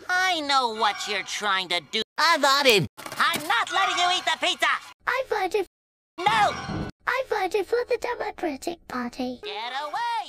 I know what you're trying to do. I voted. I'm not letting you eat the pizza! I voted. No! I voted for the Democratic Party. Get away!